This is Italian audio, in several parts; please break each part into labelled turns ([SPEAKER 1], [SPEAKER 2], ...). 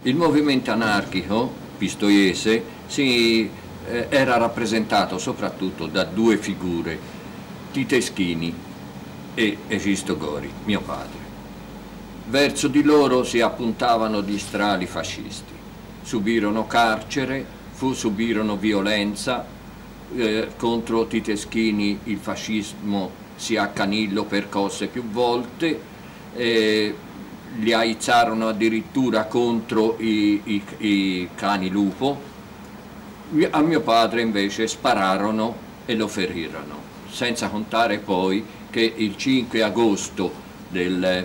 [SPEAKER 1] Il movimento anarchico pistoiese era rappresentato soprattutto da due figure, Titeschini e Egisto Gori, mio padre. Verso di loro si appuntavano gli strali fascisti, subirono carcere, subirono violenza, contro Titeschini il fascismo si accanillò, percosse più volte, li aizzarono addirittura contro i cani lupo. A mio padre invece spararono e lo ferirono, senza contare poi che il 5 agosto del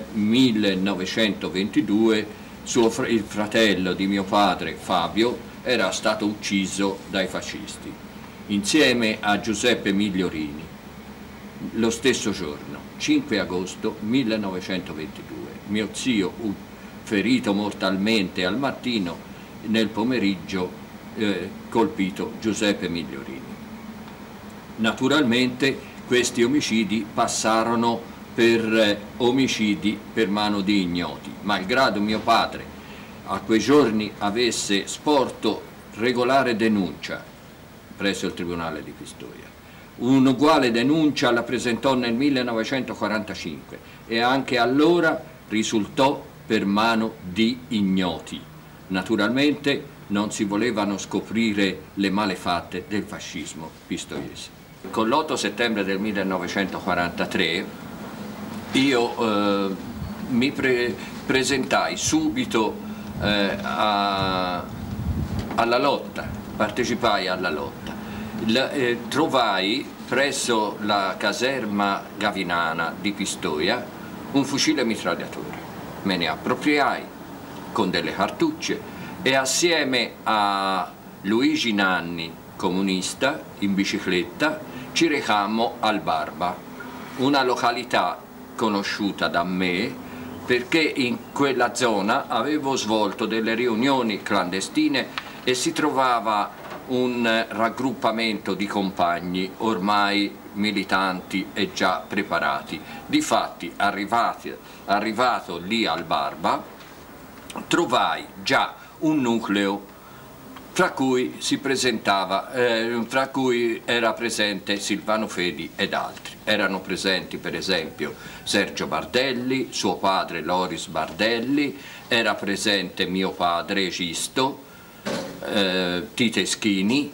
[SPEAKER 1] 1922 il fratello di mio padre, Fabio, era stato ucciso dai fascisti, insieme a Giuseppe Migliorini, lo stesso giorno, 5 agosto 1922. Mio zio, ferito mortalmente al mattino, nel pomeriggio colpito Giuseppe Migliorini. Naturalmente questi omicidi passarono per omicidi per mano di ignoti, malgrado mio padre a quei giorni avesse sporto regolare denuncia presso il Tribunale di Pistoia. Un'uguale denuncia la presentò nel 1945 e anche allora risultò per mano di ignoti. Naturalmente non si volevano scoprire le malefatte del fascismo pistoiese. Con l'8 settembre del 1943 io mi presentai subito alla lotta, partecipai alla lotta. Trovai presso la caserma gavinana di Pistoia un fucile mitragliatore. Me ne appropriai con delle cartucce e assieme a Luigi Nanni, comunista, in bicicletta, ci recammo al Barba, una località conosciuta da me perché in quella zona avevo svolto delle riunioni clandestine e si trovava un raggruppamento di compagni ormai militanti e già preparati. Difatti, arrivato lì al Barba, trovai già un nucleo fra cui era presente Silvano Fedi ed altri. Erano presenti per esempio Sergio Bardelli, suo padre Loris Bardelli, era presente mio padre Egisto, Titeschini,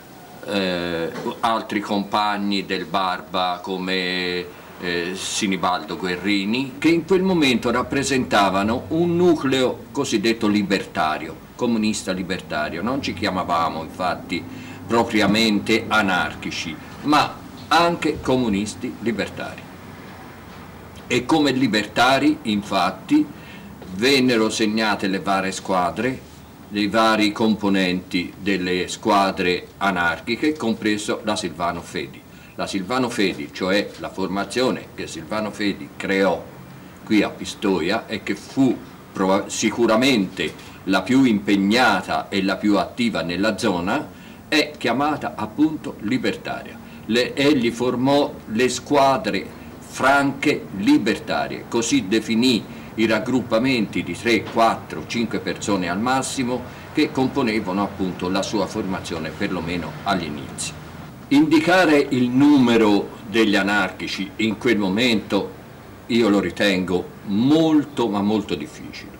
[SPEAKER 1] altri compagni del Barba come Sinibaldo Guerrini, che in quel momento rappresentavano un nucleo cosiddetto libertario, comunista libertario. Non ci chiamavamo infatti propriamente anarchici, ma anche comunisti libertari. E come libertari infatti vennero segnate le varie squadre, dei vari componenti delle squadre anarchiche, compreso la Silvano Fedi. La Silvano Fedi, cioè la formazione che Silvano Fedi creò qui a Pistoia e che fu sicuramente la più impegnata e la più attiva nella zona, è chiamata appunto libertaria. Egli formò le squadre franche libertarie, così definì i raggruppamenti di 3, 4, 5 persone al massimo che componevano appunto la sua formazione, perlomeno agli inizi. Indicare il numero degli anarchici in quel momento io lo ritengo molto ma molto difficile.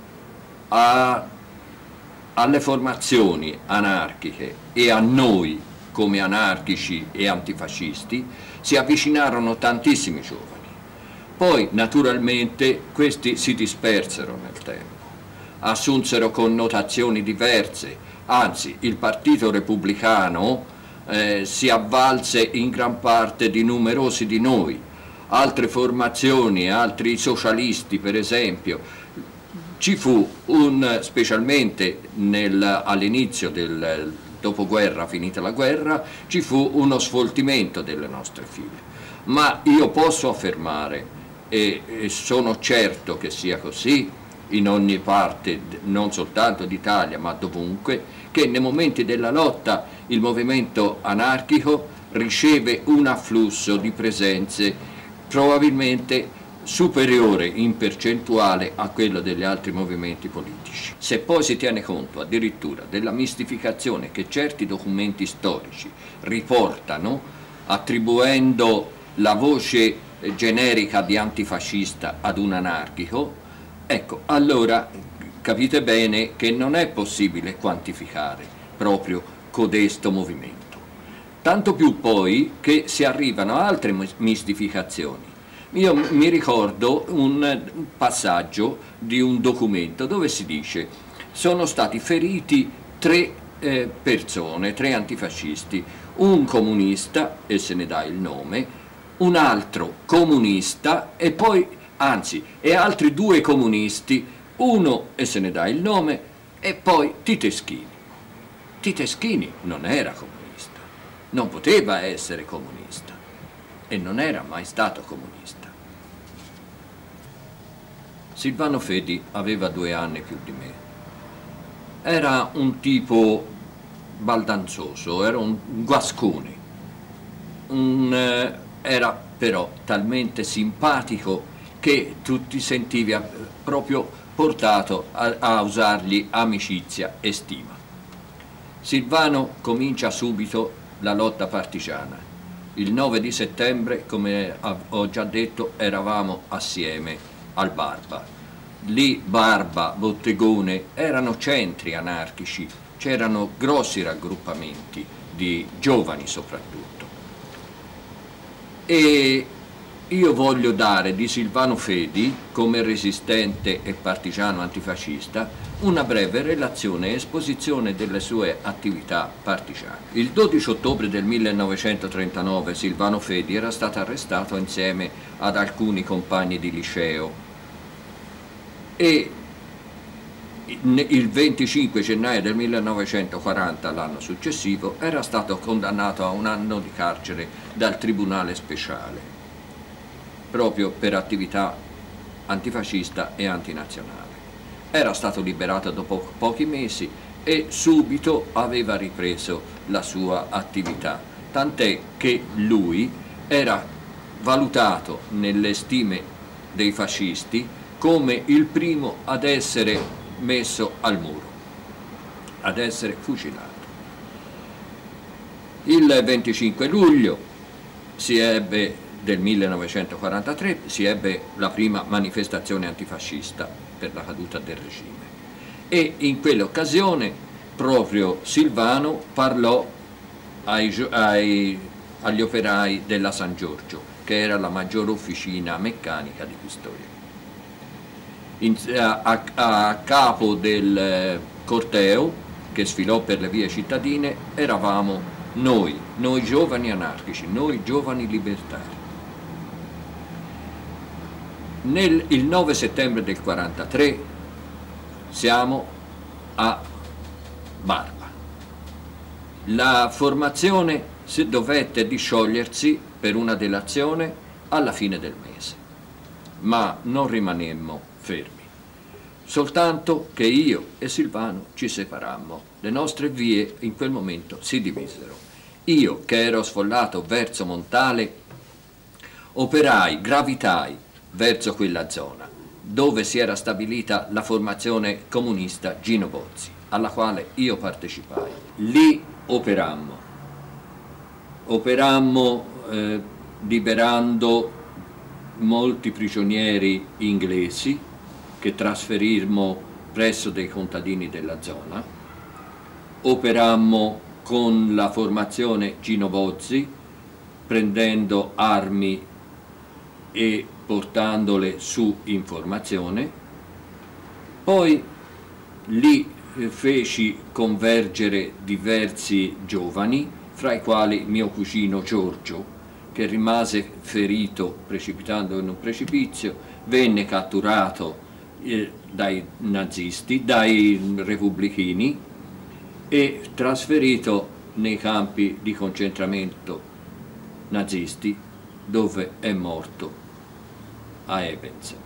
[SPEAKER 1] Alle formazioni anarchiche e a noi come anarchici e antifascisti si avvicinarono tantissimi giovani. Poi naturalmente questi si dispersero nel tempo, assunsero connotazioni diverse, anzi il Partito Repubblicano si avvalse in gran parte di numerosi di noi, altre formazioni, altri socialisti per esempio. Ci fu specialmente all'inizio del dopoguerra, finita la guerra, ci fu uno sfoltimento delle nostre file. Ma io posso affermare, e sono certo che sia così in ogni parte, non soltanto d'Italia ma dovunque, che nei momenti della lotta il movimento anarchico riceve un afflusso di presenze probabilmente superiore in percentuale a quello degli altri movimenti politici. Se poi si tiene conto addirittura della mistificazione che certi documenti storici riportano, attribuendo la voce generica di antifascista ad un anarchico, ecco, allora capite bene che non è possibile quantificare proprio codesto movimento. Tanto più poi che si arrivano a altre mistificazioni. Io mi ricordo un passaggio di un documento dove si dice: sono stati feriti 3 persone, 3 antifascisti, un comunista, e se ne dà il nome, un altro comunista e poi, anzi, e altri 2 comunisti, uno, e se ne dà il nome, e poi Titeschini. Titeschini non era comunista, non poteva essere comunista e non era mai stato comunista. Silvano Fedi aveva 2 anni più di me. Era un tipo baldanzoso, era un guascone, era però talmente simpatico che tu ti sentivi proprio portato a usargli amicizia e stima. Silvano comincia subito la lotta partigiana. Il 9 di settembre, come ho già detto, eravamo assieme al Barba. Lì Barba, Bottegone erano centri anarchici, c'erano grossi raggruppamenti di giovani soprattutto. E io voglio dare di Silvano Fedi, come resistente e partigiano antifascista, una breve relazione e esposizione delle sue attività partigiane. Il 12 ottobre del 1939 Silvano Fedi era stato arrestato insieme ad alcuni compagni di liceo e il 25 gennaio del 1940, l'anno successivo, era stato condannato a 1 anno di carcere dal Tribunale Speciale, proprio per attività antifascista e antinazionale. Era stato liberato dopo pochi mesi e subito aveva ripreso la sua attività, tant'è che lui era valutato nelle stime dei fascisti come il primo ad essere messo al muro, ad essere fucilato. Il 25 luglio del 1943 si ebbe la prima manifestazione antifascista per la caduta del regime e in quell'occasione proprio Silvano parlò agli operai della San Giorgio, che era la maggiore officina meccanica di Pistoia. A capo del corteo che sfilò per le vie cittadine eravamo noi giovani anarchici, noi giovani libertari. Il 9 settembre del 1943 siamo a Barba. La formazione dovette disciogliersi per una delazione alla fine del mese, ma non rimanemmo fermi. Soltanto che io e Silvano ci separammo, le nostre vie in quel momento si divisero. Io, che ero sfollato verso Montale, gravitai verso quella zona dove si era stabilita la formazione comunista Gino Bozzi, alla quale io partecipai. Lì operammo liberando molti prigionieri inglesi che trasferimmo presso dei contadini della zona. Operammo con la formazione Gino Bozzi, prendendo armi e portandole su informazione. Poi lì feci convergere diversi giovani, fra i quali mio cugino Giorgio, che rimase ferito precipitando in un precipizio, venne catturato dai nazisti, dai repubblichini e trasferito nei campi di concentramento nazisti, dove è morto a Ebens.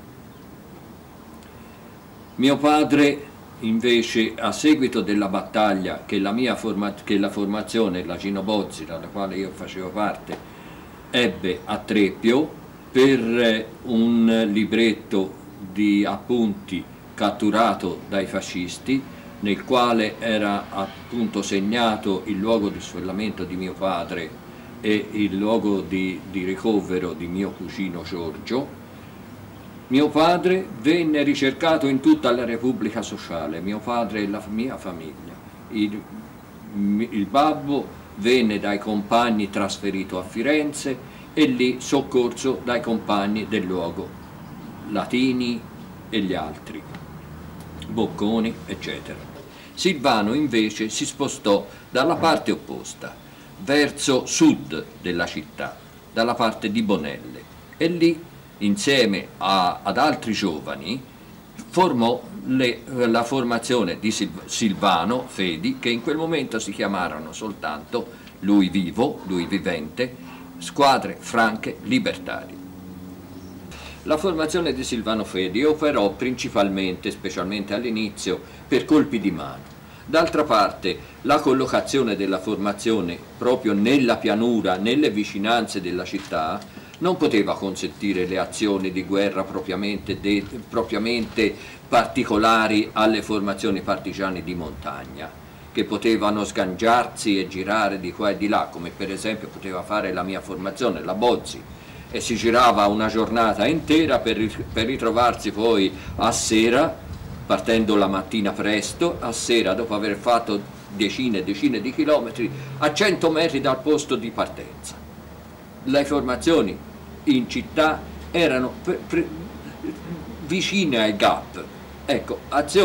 [SPEAKER 1] Mio padre invece, a seguito della battaglia che la formazione, la Gino Bozzi, dalla quale io facevo parte, ebbe a Treppio, per un libretto di appunti catturato dai fascisti, nel quale era appunto segnato il luogo di sfollamento di mio padre e il luogo di ricovero di mio cugino Giorgio. Mio padre venne ricercato in tutta la Repubblica Sociale, mio padre e la mia famiglia. Il babbo venne dai compagni trasferito a Firenze e lì soccorso dai compagni del luogo, Latini e gli altri, Bocconi, eccetera. Silvano invece si spostò dalla parte opposta, verso sud della città, dalla parte di Bonelle, e lì, insieme ad altri giovani, formò la formazione di Silvano Fedi, che in quel momento si chiamarono soltanto, lui vivo, lui vivente, Squadre Franche Libertarie. La formazione di Silvano Fedi operò principalmente, specialmente all'inizio, per colpi di mano. D'altra parte, la collocazione della formazione proprio nella pianura, nelle vicinanze della città, non poteva consentire le azioni di guerra propriamente particolari alle formazioni partigiane di montagna, che potevano sgangiarsi e girare di qua e di là, come per esempio poteva fare la mia formazione, la Bozzi, e si girava una giornata intera per ritrovarsi poi a sera, partendo la mattina presto, a sera dopo aver fatto decine e decine di chilometri, a 100 metri dal posto di partenza. Le formazioni in città erano vicine ai GAP, ecco,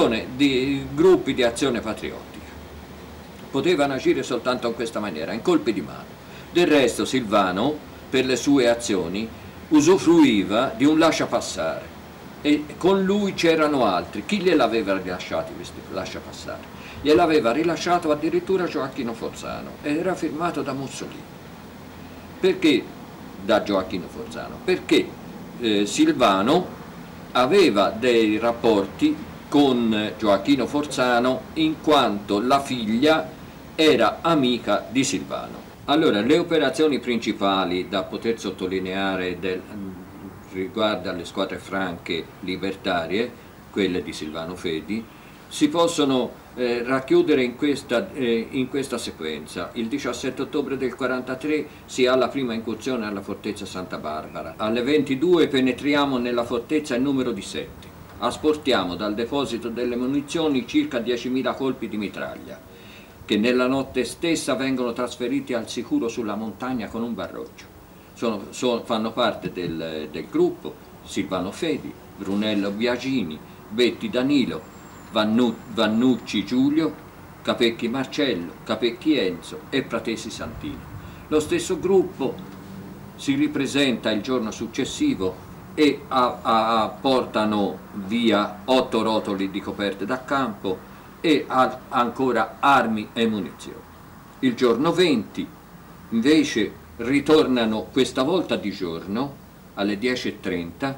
[SPEAKER 1] gruppi di azione patriottica. Potevano agire soltanto in questa maniera, in colpi di mano. Del resto Silvano, per le sue azioni, usufruiva di un lasciapassare, e con lui c'erano altri. Chi gliel'aveva rilasciati questi lasciapassare? Gliel'aveva rilasciato addirittura Gioacchino Forzano, ed era firmato da Mussolini. Perché da Gioacchino Forzano? Perché Silvano aveva dei rapporti con Gioacchino Forzano in quanto la figlia era amica di Silvano. Allora, le operazioni principali da poter sottolineare riguardo alle squadre franche libertarie, quelle di Silvano Fedi, si possono racchiudere in questa sequenza. Il 17 ottobre del 1943 si ha la prima incursione alla fortezza Santa Barbara. Alle 22 penetriamo nella fortezza in numero di 7. Asportiamo dal deposito delle munizioni circa 10.000 colpi di mitraglia, che nella notte stessa vengono trasferiti al sicuro sulla montagna con un barroggio. Fanno parte del gruppo Silvano Fedi, Brunello Biagini, Betti Danilo, Vannucci Giulio, Capecchi Marcello, Capecchi Enzo e Pratesi Santino. Lo stesso gruppo si ripresenta il giorno successivo e portano via 8 rotoli di coperte da campo e ancora armi e munizioni. Il giorno 20 invece ritornano, questa volta di giorno, alle 10:30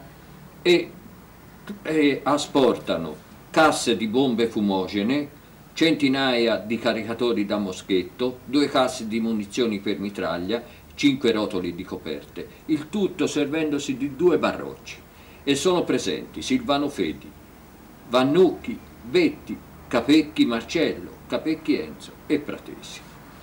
[SPEAKER 1] e asportano casse di bombe fumogene, centinaia di caricatori da moschetto, 2 casse di munizioni per mitraglia, 5 rotoli di coperte, il tutto servendosi di 2 barrocci. E sono presenti Silvano Fedi, Vannucchi, Betti, Capecchi Marcello, Capecchi Enzo e Pratesi.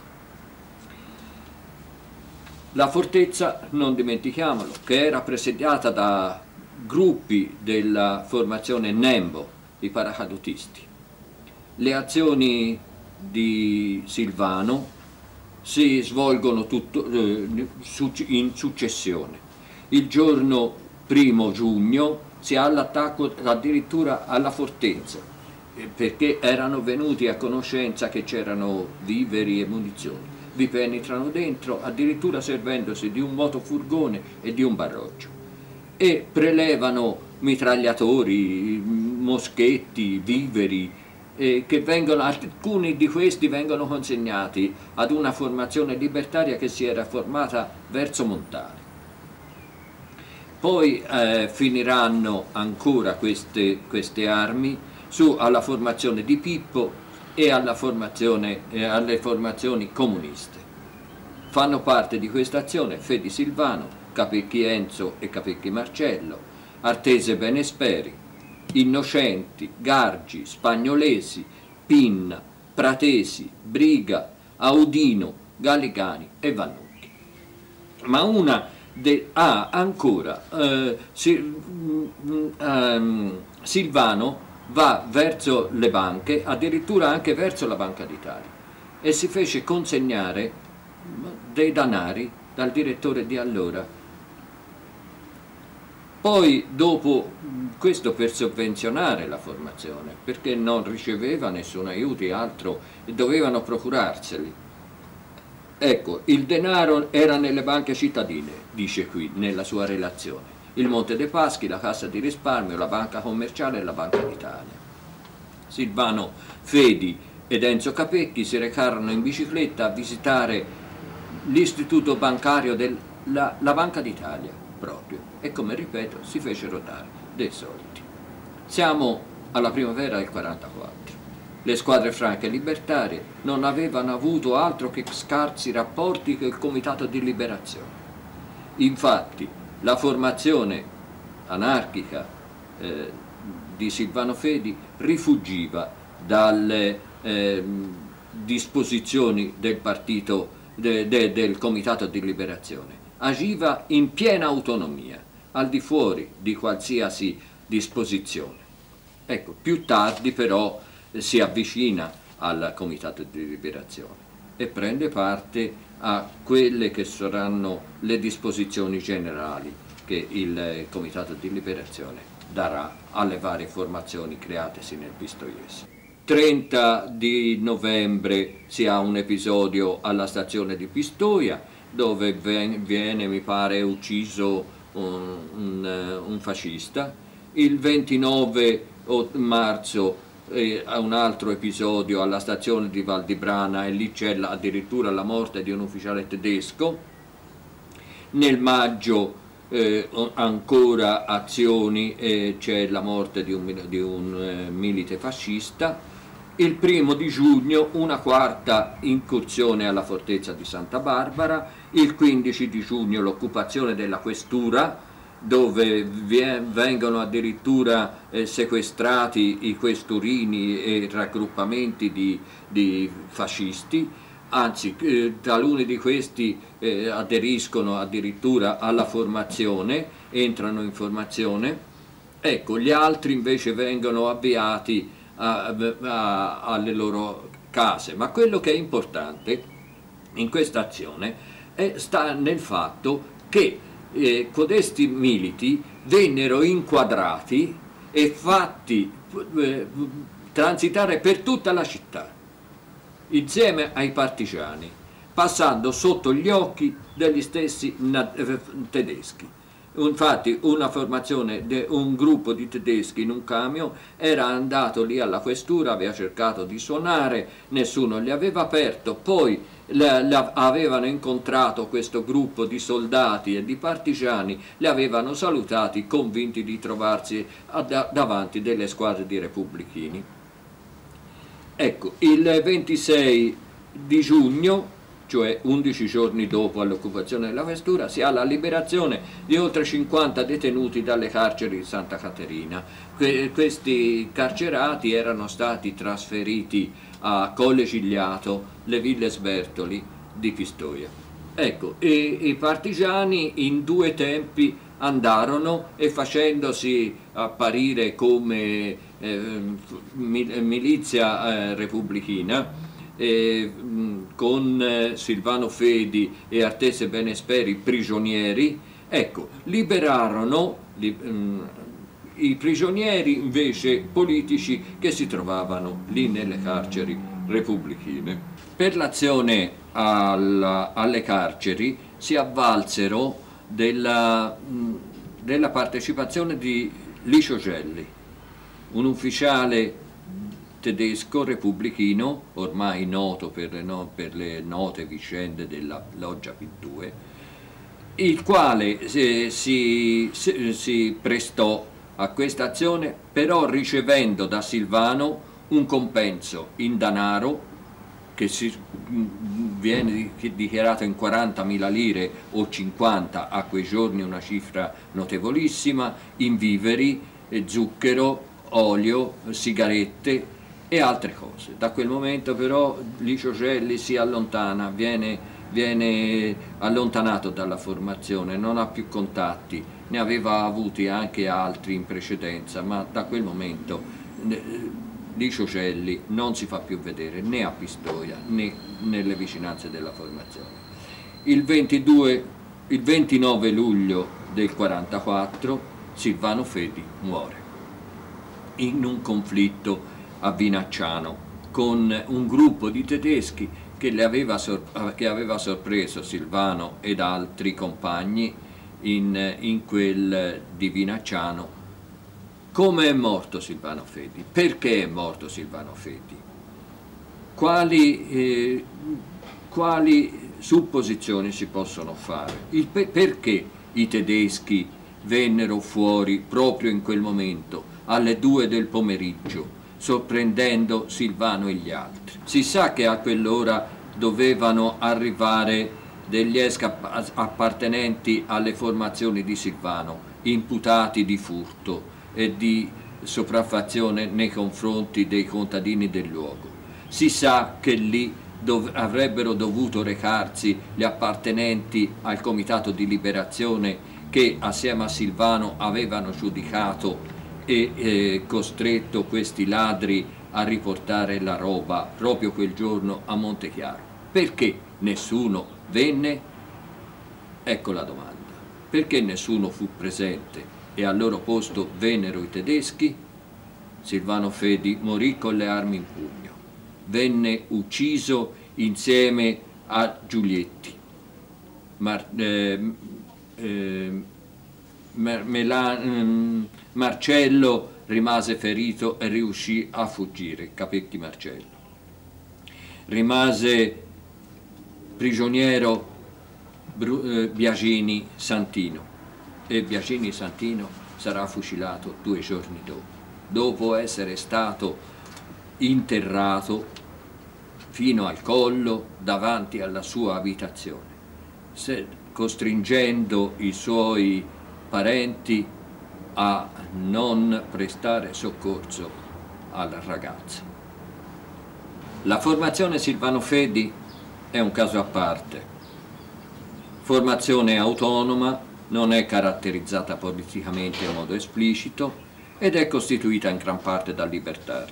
[SPEAKER 1] La fortezza, non dimentichiamolo, che era presidiata da gruppi della formazione Nembo, i paracadutisti. Le azioni di Silvano si svolgono in successione. Il giorno 1° giugno si ha l'attacco addirittura alla fortezza, perché erano venuti a conoscenza che c'erano viveri e munizioni. Vi penetrano dentro, addirittura servendosi di un motofurgone e di un barroggio, e prelevano mitragliatori, moschetti, viveri, alcuni di questi vengono consegnati ad una formazione libertaria che si era formata verso Montale. Poi finiranno ancora queste armi alla formazione di Pippo e alle formazioni comuniste. Fanno parte di questa azione Fedi Silvano, Capecchi Enzo e Capecchi Marcello, Artese Benesperi, Innocenti, Gargi, Spagnolesi, Pinna, Pratesi, Briga, Audino, Gallicani e Vannucchi. Ma una ancora Silvano va verso le banche, addirittura anche verso la Banca d'Italia, e si fece consegnare dei danari dal direttore di allora. Poi dopo questo per sovvenzionare la formazione, perché non riceveva nessun aiuto, altro, e dovevano procurarseli. Ecco, il denaro era nelle banche cittadine, dice qui nella sua relazione. Il Monte dei Paschi, la Cassa di Risparmio, la Banca Commerciale e la Banca d'Italia. Silvano Fedi ed Enzo Capecchi si recarono in bicicletta a visitare l'istituto bancario della Banca d'Italia proprio, e come ripeto si fecero dare dei soldi. Siamo alla primavera del 44. Le squadre franche e libertarie non avevano avuto altro che scarsi rapporti con il Comitato di Liberazione. Infatti la formazione anarchica di Silvano Fedi rifuggiva dalle disposizioni del partito del Comitato di Liberazione, agiva in piena autonomia, al di fuori di qualsiasi disposizione. Ecco, più tardi però si avvicina al Comitato di Liberazione e prende parte a quelle che saranno le disposizioni generali che il Comitato di Liberazione darà alle varie formazioni createsi nel Pistoiese. 30 di novembre si ha un episodio alla stazione di Pistoia dove viene, mi pare, ucciso un fascista. Il 29 marzo un altro episodio alla stazione di Val di Brana, e lì c'è addirittura la morte di un ufficiale tedesco. Nel maggio ancora azioni, c'è la morte di un milite fascista. Il 1° di giugno una quarta incursione alla fortezza di Santa Barbara, il 15 di giugno l'occupazione della questura, dove vengono addirittura sequestrati i questurini e raggruppamenti di fascisti, anzi taluni di questi aderiscono addirittura alla formazione, entrano in formazione. Ecco, gli altri invece vengono avviati alle loro case. Ma quello che è importante in questa azione sta nel fatto che codesti militi vennero inquadrati e fatti transitare per tutta la città insieme ai partigiani, passando sotto gli occhi degli stessi tedeschi. Infatti una formazione, un gruppo di tedeschi in un camion era andato lì alla questura, aveva cercato di suonare, nessuno gli aveva aperto, poi avevano incontrato questo gruppo di soldati e di partigiani, li avevano salutati convinti di trovarsi davanti delle squadre di repubblichini. Ecco, il 26 di giugno, cioè 11 giorni dopo l'occupazione della questura, si ha la liberazione di oltre 50 detenuti dalle carceri di Santa Caterina. Questi carcerati erano stati trasferiti a Colle Gigliato, le Ville Sbertoli di Pistoia. Ecco, i partigiani in 2 tempi andarono, e facendosi apparire come milizia repubblichina, con Silvano Fedi e Artese Benesperi prigionieri, ecco, liberarono i prigionieri invece politici che si trovavano lì nelle carceri repubblichine. Per l'azione alle carceri si avvalsero della partecipazione di Licio Gelli, un ufficiale tedesco repubblichino, ormai noto per le note vicende della loggia P2, il quale si prestò a questa azione, però ricevendo da Silvano un compenso in denaro che viene dichiarato in 40.000 lire o 50 a quei giorni, una cifra notevolissima, in viveri, zucchero, olio, sigarette e altre cose. Da quel momento però Licio Gelli si allontana, viene allontanato dalla formazione, non ha più contatti, ne aveva avuti anche altri in precedenza, ma da quel momento Licio Gelli non si fa più vedere né a Pistoia né nelle vicinanze della formazione. Il 29 luglio del 1944 Silvano Fedi muore in un conflitto a Vinacciano con un gruppo di tedeschi che aveva sorpreso Silvano ed altri compagni in quel di Vinacciano. Come è morto Silvano Fedi? Perché è morto Silvano Fedi? Quali supposizioni si possono fare? Perché i tedeschi vennero fuori proprio in quel momento, alle 2 del pomeriggio, sorprendendo Silvano e gli altri? Si sa che a quell'ora dovevano arrivare degli appartenenti alle formazioni di Silvano, imputati di furto e di sopraffazione nei confronti dei contadini del luogo. Si sa che lì avrebbero dovuto recarsi gli appartenenti al Comitato di Liberazione che assieme a Silvano avevano giudicato e costretto questi ladri a riportare la roba proprio quel giorno a Montechiaro. Perché nessuno venne? Ecco la domanda. Perché nessuno fu presente e al loro posto vennero i tedeschi? Silvano Fedi morì con le armi in pugno, venne ucciso insieme a Giulietti. Marcello rimase ferito e riuscì a fuggire, Capecchi Marcello. Rimase prigioniero Biagini Santino e Biagini Santino sarà fucilato 2 giorni dopo essere stato interrato fino al collo davanti alla sua abitazione, costringendo i suoi parenti a non prestare soccorso alla ragazza. La formazione Silvano Fedi è un caso a parte, formazione autonoma, non è caratterizzata politicamente in modo esplicito ed è costituita in gran parte da libertari.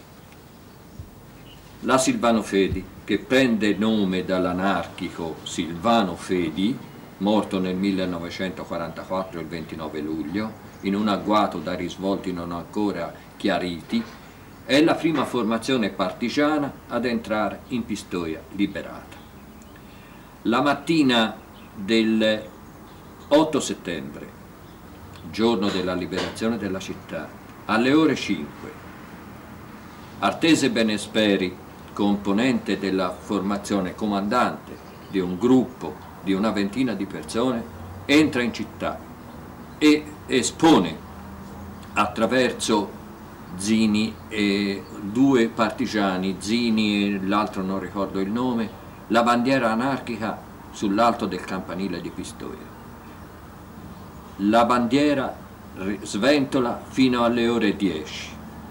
[SPEAKER 1] La Silvano Fedi, che prende nome dall'anarchico Silvano Fedi, morto nel 1944 il 29 luglio, in un agguato da risvolti non ancora chiariti, è la prima formazione partigiana ad entrare in Pistoia liberata. La mattina del 8 settembre, giorno della liberazione della città, alle ore 5, Artese Benesperi, componente della formazione, comandante di un gruppo di una ventina di persone, entra in città e espone attraverso Zini e 2 partigiani, Zini e l'altro non ricordo il nome, la bandiera anarchica sull'alto del campanile di Pistoia. La bandiera sventola fino alle ore 10.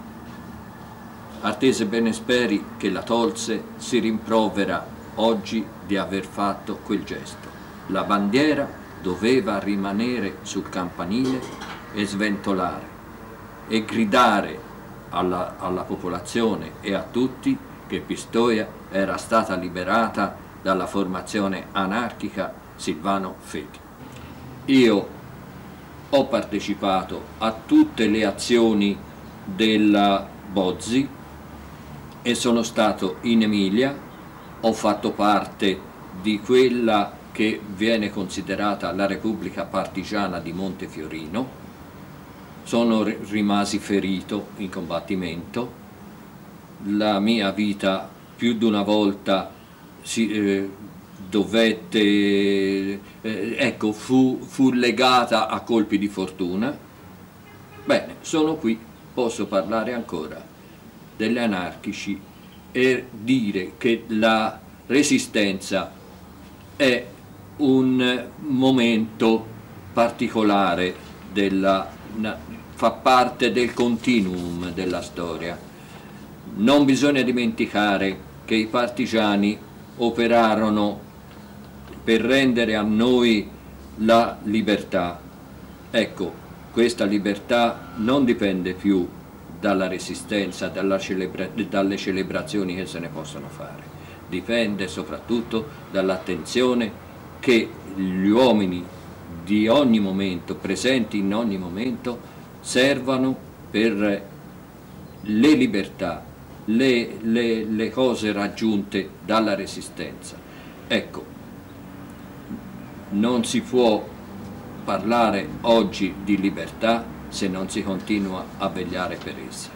[SPEAKER 1] Artese Benesperi, che la tolse, si rimprovera oggi di aver fatto quel gesto. La bandiera doveva rimanere sul campanile e sventolare e gridare alla popolazione e a tutti che Pistoia era stata liberata dalla formazione anarchica Silvano Fedi. Io ho partecipato a tutte le azioni della Bozzi e sono stato in Emilia, ho fatto parte di quella che viene considerata la Repubblica Partigiana di Montefiorino, sono rimasi ferito in combattimento, la mia vita più di una volta ecco, fu legata a colpi di fortuna. Bene, sono qui, posso parlare ancora degli anarchici e dire che la resistenza è un momento particolare fa parte del continuum della storia. Non bisogna dimenticare che i partigiani operarono per rendere a noi la libertà. Ecco, questa libertà non dipende più dalla resistenza, dalle celebrazioni che se ne possono fare, dipende soprattutto dall'attenzione che gli uomini di ogni momento, presenti in ogni momento, servano per le libertà, le cose raggiunte dalla resistenza. Ecco, non si può parlare oggi di libertà se non si continua a vegliare per essa.